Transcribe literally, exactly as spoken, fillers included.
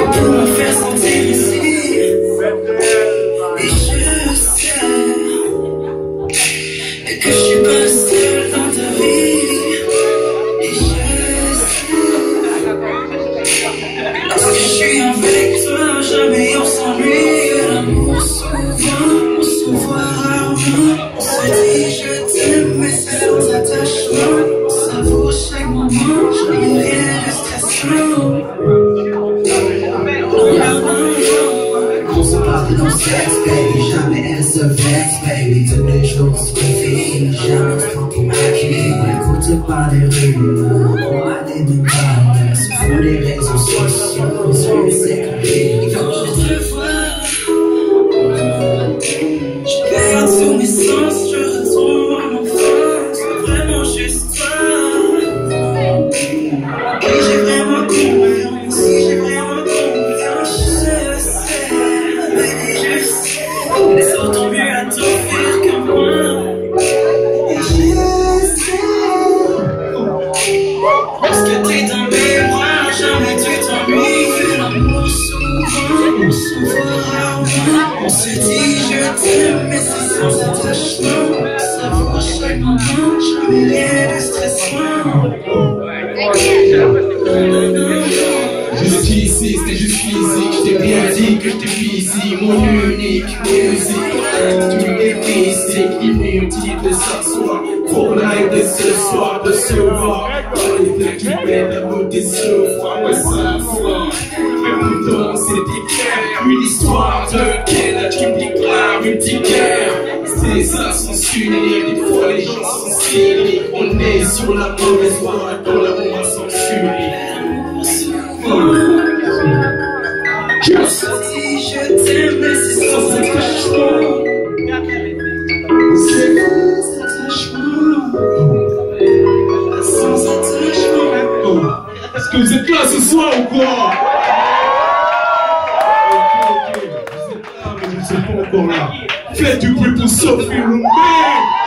pour me faire sentir ici. Et je sais que je suis pas seul dans ta vie. Et je sais, lorsque je suis avec toi, jamais on s'ennuie. L'amour souvent, on se voit rarement. On se dit je t'aime, mais c'est sans attachement. On savoure chaque moment, je rien de stressant. On se parle dans sexe, baby, jamais elle se vexe, baby. De nos jours, on se confie, jamais on se prend pour acquis. On n'écoute pas les rumeurs, on a des demandes. Se fout des réseaux sociaux, on se fait compris. Quand je te vois, je perds tous mes sens, je retrouve mon enfance. Vraiment juste toi. Et j'ai vraiment confiance, si j'ai vraiment confiance, je sais, baby, je sais. Les autres ont mieux à t'offrir que moi. Et je sais, parce que t'es dans mes bras, jamais tu t'ennuies. L'amour souvent, on se voit rarement. On se dit je t'aime, mais c'est sans attachement. Ça vaut à chaque moment, jamais rien de stressant. Jusqu'ici, c'était juste physique, je t'ai bien dit que je t'ai ici, mon unique musique. Tu es physique, inutile de s'asseoir pour l'aide de ce soir, de se voir. Dans les plaies qui pètent la beauté se voit, ouais ça froid. Mais pourtant c'était clair, une histoire de quelle qui me déclare une petite guerre. C'est ça sans s'unir, des fois les gens sont cyniques. On est sur la mauvaise voie, dans l'amour sans s'unir. On se dit je t'aime, mais c'est sans attachement. C'est sans attachement. Sans attachement. Est-ce que vous êtes là ce soir ou quoi? Ok, ok, vous êtes là, mais vous êtes pas encore là. Faites du bruit pour Sophie Romain.